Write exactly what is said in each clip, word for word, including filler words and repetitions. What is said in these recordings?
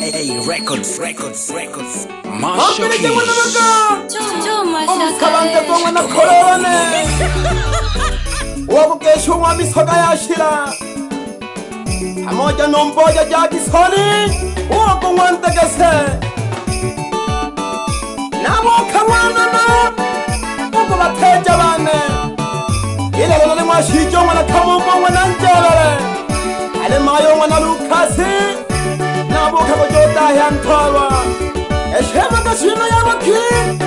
Hey, records, records, records. Masha Keys. Omusabante gongana kolone. Wabukesho wa misoga yashira. Pamoja na mboja Jackson. Wako wantegese. Nabo kawana na. Wako bateja bane. Ile lolo mwashijo wana kamuko wana njere. Ale mayo wana Lukasi. Nabo kabojota yantawa. Eshema kashino yabaki.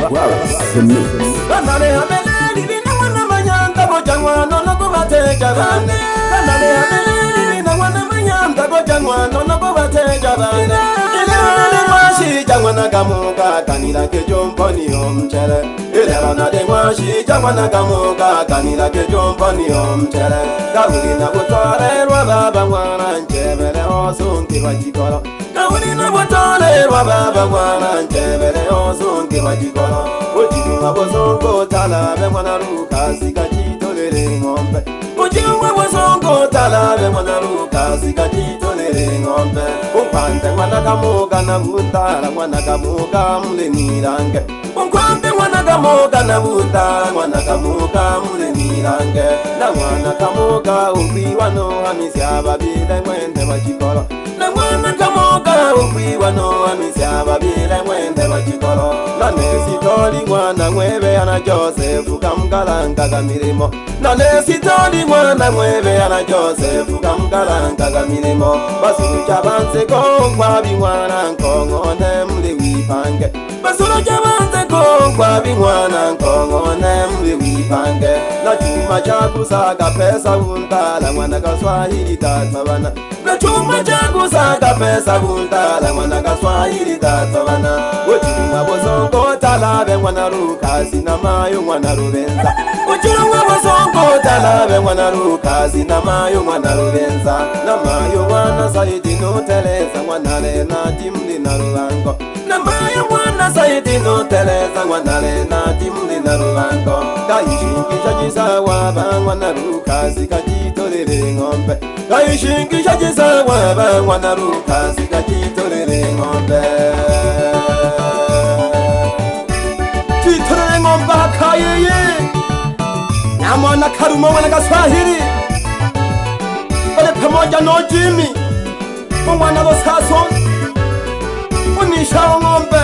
Kanale hamele libina wana manyanda bojangwa nono kubateja bane. Kanale hamele libina wana manyanda bojangwa nono kubateja bane. Ile mwashi jangwa na kamuka kanila kejompo ni omchere. Ile rana de mwashi jangwa na kamuka kanila kejompo ni omchere. Kawili na butware rwa baba mwana nchebele osunki wajikoro. Kawili na butware rwa baba mwana nchebele osunki wajikoro. Ujiwa bozongo talabe mwana Lukasi kachitolele ngombe. Ujiwa bozongo talabe mwana Lukasi kachitolele ngombe. Umpante mwana kamuka na butala mwana kamuka mule nirange. Umpante mwana kamuka na butala mwana kamuka mule nirange. Na mwana kamuka ukwiwa no hamisya babile mwende wachikolo. Na mwana kamuka ukwiwa no hamisya babile mwende wachikolo. Na nesi toli mwana mwebe ana Joseph kamgalanga kamirimo. Na nesi toli mwana mwebe ana Joseph kamgalanga kamirimo. Basuru chabanse kongwa bimwana nkongone muli wipange. Basuru chabanse kongwa bimwana nkongone muli wipange. Na chuma chakusaka pesa untala mwana kaswahili tatabana. Na chuma chakusaka pesa untala mwana kaswahili tatabana. Uchuma bozongo talabe mwana Lukasi na mayo mwana Rubenza. Uchuma bozongo talabe mwana Lukasi na mayo mwana Rubenza. Na mayo mwana Saidi no teleza mwana Lena timli na Rubango. Na mayo mwana Saidi no teleza mwana Lena timli na Rubango. Kaishingisha jisawa ba mwana Lukasi kachitolele ngombe. Kaishingisha jisawa ba mwana Lukasi kachitolele ngombe. Chitolele ngombe hakayeye. Na mwana Karumo mwana Kaswahili. Ole pamoja no Jimmy. Mwana Bosaso. Unisha ngombe.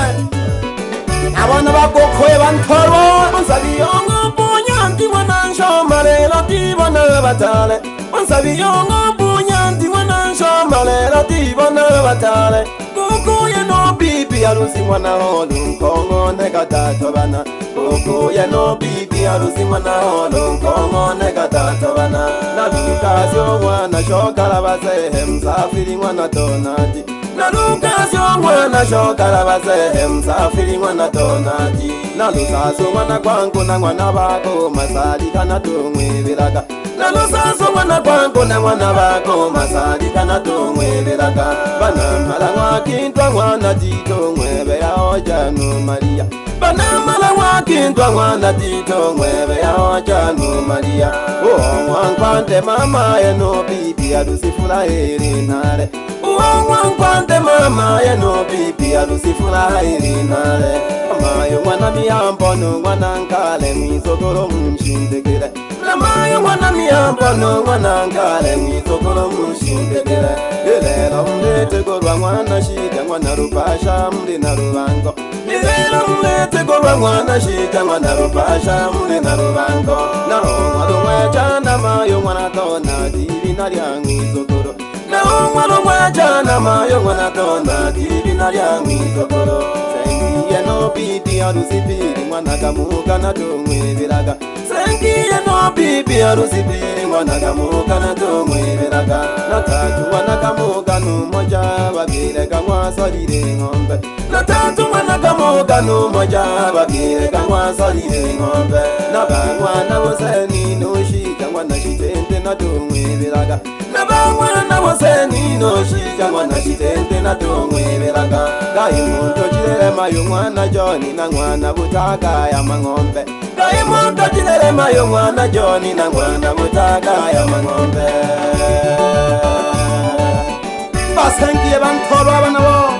Na wana bakokoe bantoro. Onsabi yongo bunyanti wana nshomale lati wana batale. Onsabi yongo bunyanti wana nshomale lati wana batale. Koko ye no bibi alusi mwana holu nkongo nega tato bana. Koko ye no bibi alusi mwana holu nkongo nega tato bana. Na Lukasi mwana shokala basehe msafiri mwana Donati. Na Lukasi mwana shokala basehe msafiri mwana Donati. Na Lusaso mwana kwangu na mwana bako masali kana tumwe viraga. Na Lusaso mwana kwangu na mwana bako masali kana tumwe viraga. Bana mala mwakintwa mwana Tito mwebe ya ojanu Maria. Bana mala mwakintwa mwana Tito mwebe ya ojanu Maria. Oh mwankwante mama ye no bibi alusifula erinare. Oh mwankwante mama ye no bibi alusifula erinare. Mayo mwana miyambo no mwana nkale mwisogoro mshindekele. Na mayo mwana miyambo no mwana nkale mwisogoro mshindekele. Lelelo mlete gorwa mwana shita mwana Rupasha mli na Rubango. Lelelo mlete gorwa mwana shita mwana Rupasha mli na Rubango. Na omwalo mwechana mayo mwana tona divi na lyangu izogoro. Na omwalo mwechana mayo mwana tona divi na lyangu izogoro. Sengiye no bibi alusipiri mwana kamuka na tumwe viraga. Sengiye no bibi alusipiri mwana kamuka na tumwe viraga. Na tatu mwana kamuka numoja babire kamwa salire ngombe. Na tatu mwana kamuka numoja babire kamwa salire ngombe. Na bangwana boseni noshika mwana shitente na tumwe viraga. Na bangwana boseni noshika mwana shitente na tumwe viraga. Kaimuntu chilele mayo mwana Joni na mwana Butaka ya mangombe. Kaimuntu chilele mayo mwana Joni na mwana Butaka ya mangombe. Basengiye bantoro abana bo.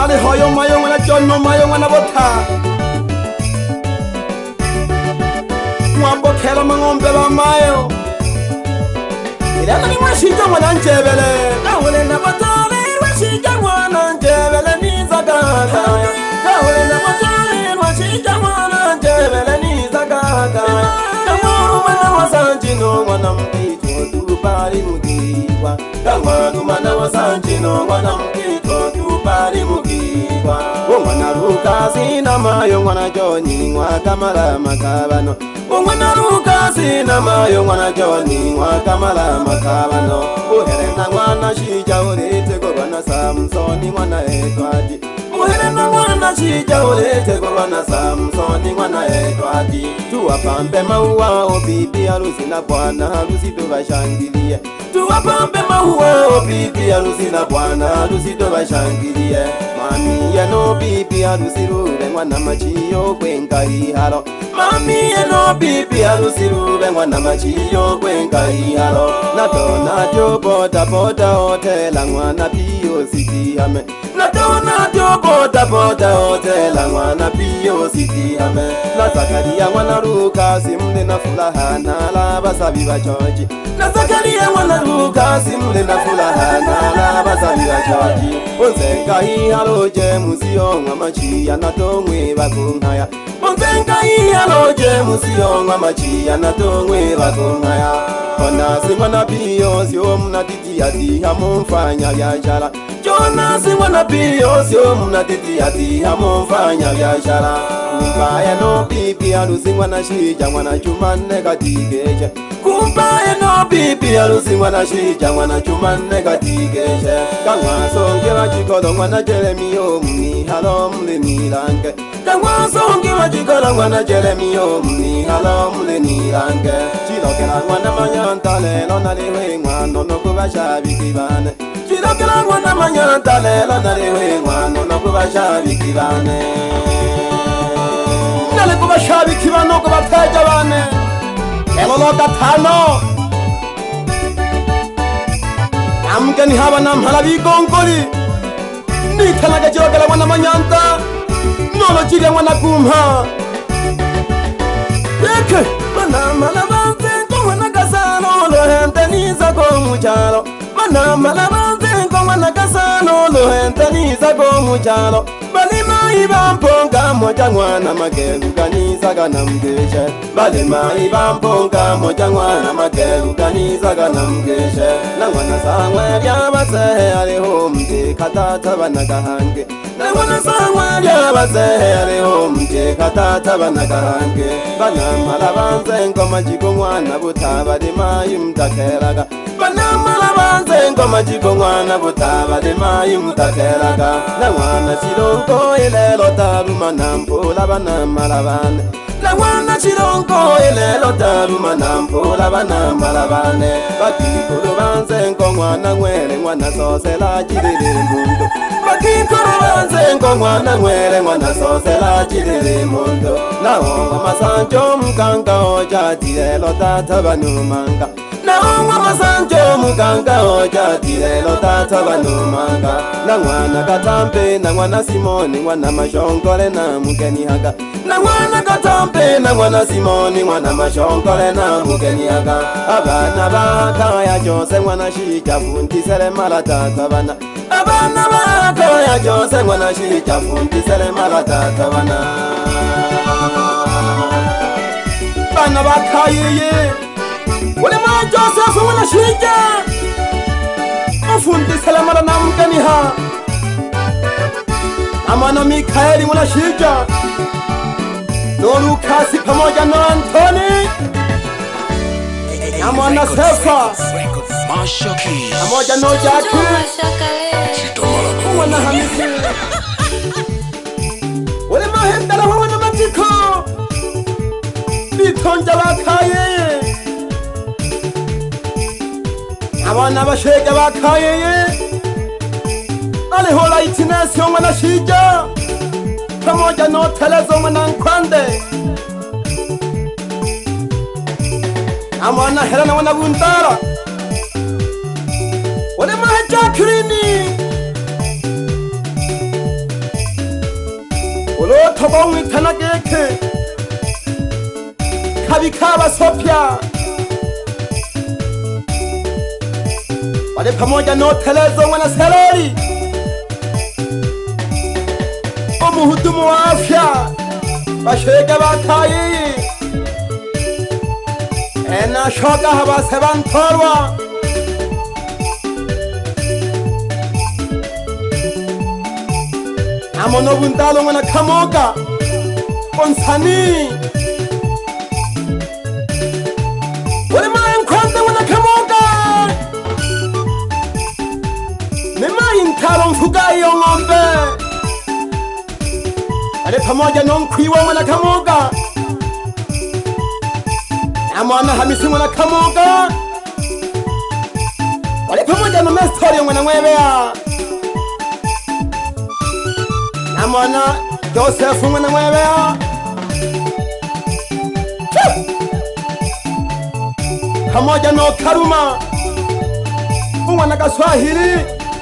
Ale hoyo mayo mwana John mayo mwana bota Mwambo kela mangombe ba mayo Ila ni mwashija mwana njebele Kawele na batale mwashija mwana njebele ni zagaga Kawele na batale mwashija mwana njebele ni zagaga Kamwaru mana wasanjino mwana mpito tupari mudiwa Kamwaru mana wasanjino mwana mpito tupari mudiwa Mwana Lukasi na mayo mwana Joni mwakamala makabano Mwana Lukasi na mayo mwana Joni mwakamala makabano Uherena mwana shija urete gorwana Samsoni mwana Edwadi Uherena mwana shija urete gorwana Samsoni mwana Edwadi Tuwapambe maua o bibi harusi na bwana harusi tubashangilie Tuwapambe maua o bibi harusi na bwana harusi tubashangilie Mami yeno bibi harusi rube mwana machiyo kwenka ihalo Mami yeno bibi harusi rube mwana machiyo kwenka ihalo Natona tyo bota bota hotela mwana piyo siti hame Natona tyo bota bota hotela mwana piyo siti hame Na Zakaria mwana Lukasi mle na fulaha na la basabi bachoji Na Zakaria mwana Lukasi mle na fulaha na la basabi bachoji Onzenga ihalo je musiyonga machiya na tongwe bakunkaya Onzenga ihalo je musiyonga machiya na tongwe bakunkaya Onasi mwana piyo sio mna titi ati hamumfanya biashara Jonasi mwana piyo sio mna titi ati hamumfanya biashara Kumbaya no bibi harusi mwana shija mwana Jumanne katigeje Kumbaya no bibi harusi mwana shija mwana Jumanne katigeje Kangwa songe wajikolo mwana Jeremio mni halo mle nilange Kangwa songe wajikolo mwana Jeremio mni halo mle nilange Chilokela mwana manyanta lelo naliwe mwano no kubashabiki bane Chilokela mwana manyanta lelo naliwe mwano no kubashabiki bane Nale kubashabiki bano kubateja bane Elolo gatano Amgeni haba namhala bigongoli Nitanaga chilokela mwana manyanta Nolo chile mwana kumha Eke Mana mala banze ko mwana kasano Lohente niza ko muchalo Mana mala banze ko mwana kasano Lohente niza ko muchalo Balima ibamponga moja mwana magelu ganiza gana mgeshe Balima ibamponga moja mwana magelu ganiza gana mgeshe Na mwana sangwe byabase aliho mte katata banagahange Na mwana sangwe byabase aliho mte katata banagahange Bana mala banze ngoma jiko mwana butaba de mayi mtakeraga Bana mala banze ngoma jiko mwana butaba de mayi mtakeraga Na mwana chironko ilelo taruma nampola bana mala bane Na mwana chironko ilelo taruma nampola bana mala bane Bakikolo banze ngo mwana mwere mwana sosela chirire mundo Bakikolo banze ngo mwana mwere mwana sosela chirire mundo Na onga masanjo mkanga oja tirelo tata banumanga Na onga masanjo mkanga oja tirelo tata banumanga Na mwana katampe na mwana Simoni mwana mashongole na mukeni haga Na mwana katampe na mwana Simoni mwana mashongole na mukeni haga Abana baka ya jose mwana shija fundi sele mala tata bana Abana baka ya jose mwana shija fundi sele mala tata bana Bana baka yeye Ule mwana Joseph mwana shija Fundi sele mala na mukeni ha Amana Mikaeli mwana shija No Lukasi pamoja na Antoni Amana Sefa pamoja na Jaki Mwana Hamisi Ule mahendala mwana Matiko Bitonja bakaye Amana bashege bakaye Ale hola itinesi mwana shija pamoja na Telezo mwana Nkwande Amwana Helena mwana Buntara Wale maha Jacqueline Sopia wale pamoja no Telezo mwana Sereri, umuhudumu wa afya bashega bakayi ena shoga habase bantorwa amono bundalo mwana Kamoga Onsani wale maya mkwanda mwana Kamoga ni maya ntalo mfuga iyo ng'ombe wale pamoja nonkwiwa mwana Kamoga amwana Hamisi mwana Kamoga wale pamoja no Mestori mwana Mwebea amwana Joseph mwana Mwebea pamoja no Karuma mwana Gaswahili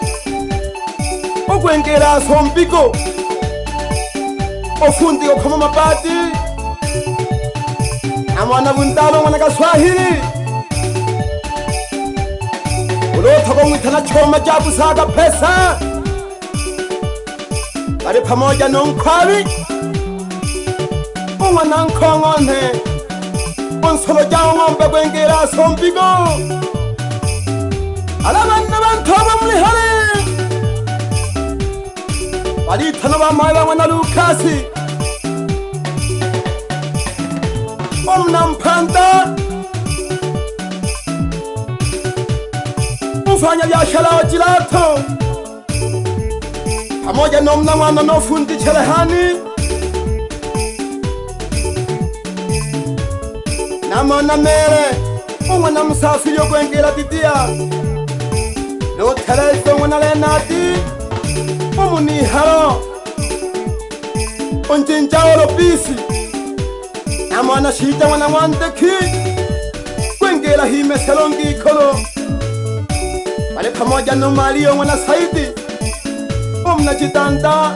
ogwengera Sombigo ofundi okoma mabati amwana Bundalo mwana Gaswahili ulota bomwitana choma jabusaga pesa bari pamoja no Nkwabi umwana Nkong'onte onsolo jawo ng'ombe gwengera Sombigo alabana bantoma mulihale baritana bamaye bamwana Lukasi omna Mpanda ufanya biashara wa Jilato pamoja na mna mwana no fundi Cherehani na mwana Mere umwana Msafiri ogwengera Didia no Telezo mwana Lenati umuniharo onjinjao Lobisi na mwana Shita mwana Mwandeki gwengera Hime Selongi Kolo wale pamoja no Mario mwana Saidi omna Jidanda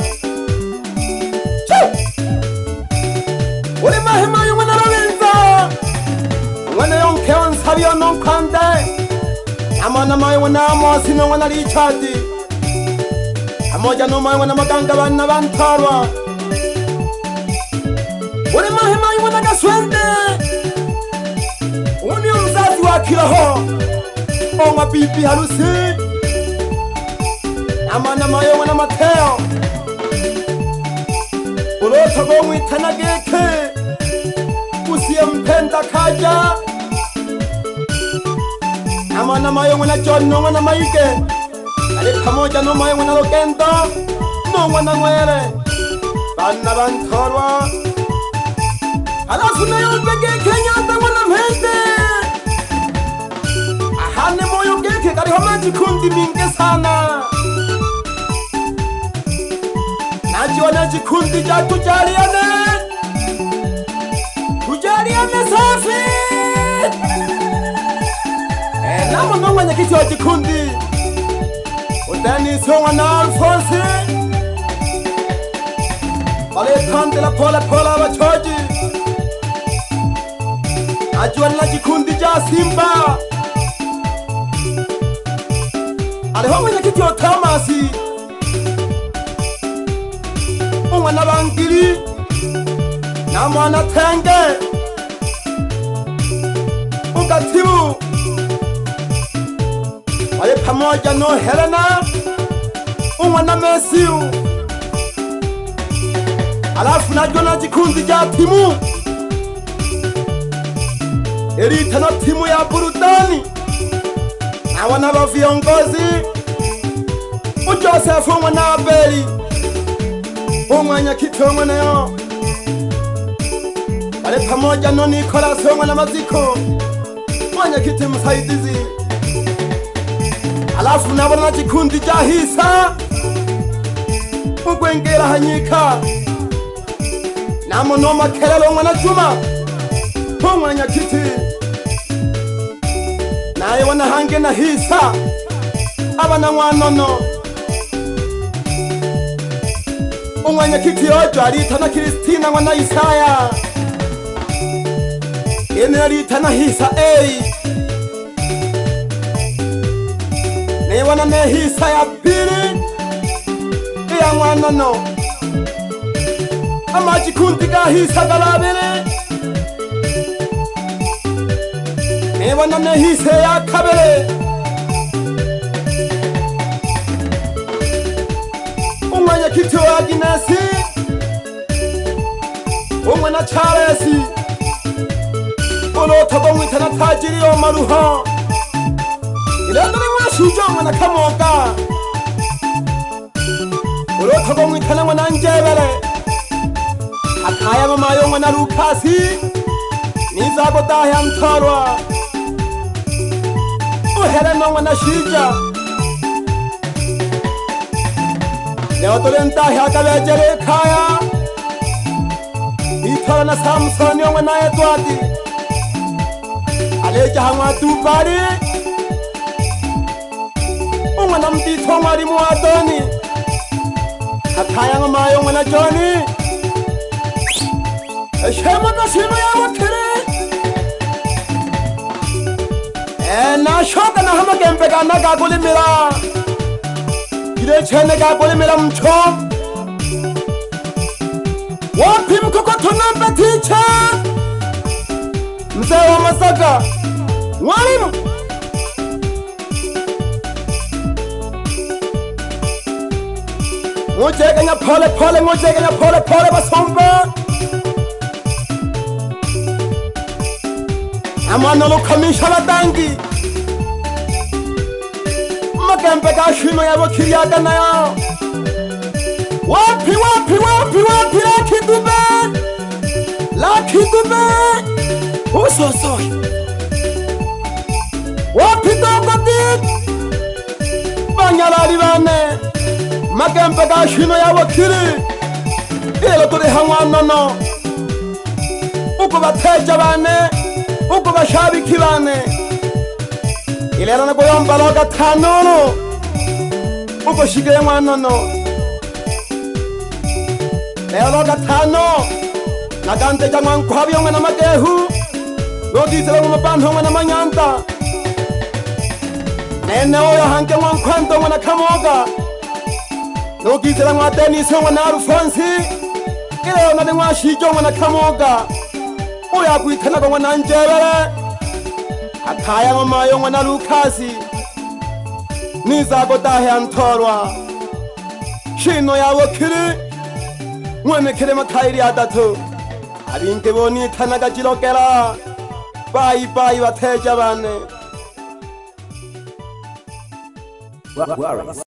ule mahema yu mwana Lorenza mwana Yonke Onsabio no Nkande amwana mayo mwana Amosi no mwana Richard pamoja no mayo mwana Maganga bana Bantarwa ule mahema yu mwana Gaswende uni mzazi wa Kiroho onga bibi harusi amana mayo mwana Mateo ulota gomwitana Geke usiye Mpenda Kaja amana mayo mwana John no mwana Maige ali pamoja no mayo mwana Logendo no mwana Mwere bana Bantorwa alafu nayo Geke Nyanda mwana Mpende ahane moyo Geke kariho majikundi mingi sana najiona jikundi ja tujaliane tujaliane safi eh namo no mwenye kiti wa jikundi udani songa na Alphonse wale pande la pola pola wachoji najiona jikundi ja Simba aliho mwenye kiti wa Tamasi umwana Bangiri na mwana Tenge ugatibu wale pamoja no Helena umwana Mesiu alafu najua na jikundi ja timu elita na timu ya burudani na wana wa viongozi Joseph umwana Abeli umwanya Kitongo nayo wale pamoja no Nicolas umwana Maziko mwanya kiti msaidizi alafu nabona jikundi ja Hisa ugwengera Hanyika na mono Makelelo umwana Juma umwanya kiti naye wana Hange na Hisa abana Mwanono umwanya kiti ojo alita na Kristina mwana Isaya ene ritana hisa ei ne wana ne hisa ya pili ya mwana no amaji kuntika hisa galabele ne wana ne hisa ya kabele umanya kito ya ginesi umwana charesi Olo tabo mwitana tajiri o maruha Ilendo ni mwana shujo mwana kamoga Olo tabo mwitana mwana njebele Akaya mama yo mwana Lukasi Nizago dahi amtarwa Uhere no mwana shija Leo tole ntahi akabejele kaya Itara na Samson yo mwana Edwardi Aleja hangwa tubari Umwana mtito mwari muadoni Akaya nga mayo mwana Johnny Eshema na sino ya wakiri E na shoka na hama kempeka na gaguli mira Gide chene gaguli mira mcho Wapi mkoko tunambe ticha Mzee wa Masaka Mwalimu Ngojekenya pole pole ngojekenya pole pole basomba Amana lo kamisha la dangi Makempe ka shino ya wakiria kana ya Wapi wapi wapi wapi la kidube La kidube Uso soy Wapi dogo dik Banyala libane Makempe ka shino ya wakiri Ilo tuli hangwa nono Uko bateja bane Uko bashabiki bane Ilera na kuyomba loga tanono Uko shige mwa nono Leo loga tano Nagante jangwa nkwabi yongwe na magehu Logizela umabantu mwana manyanta Nene oyo hanke mwankwento mwana kamoga Logizela mwa Dennis mwana Alfonsi Ileo nade mwa Shijo mwana kamoga Oya kuitana kwa mwana Njebele Akaya mamayo mwana Lukasi Nizago dahe antorwa Shino ya wakiri Mweme kire makairi adatu Abinke boni tanaga jilokela Bye bye wateja bane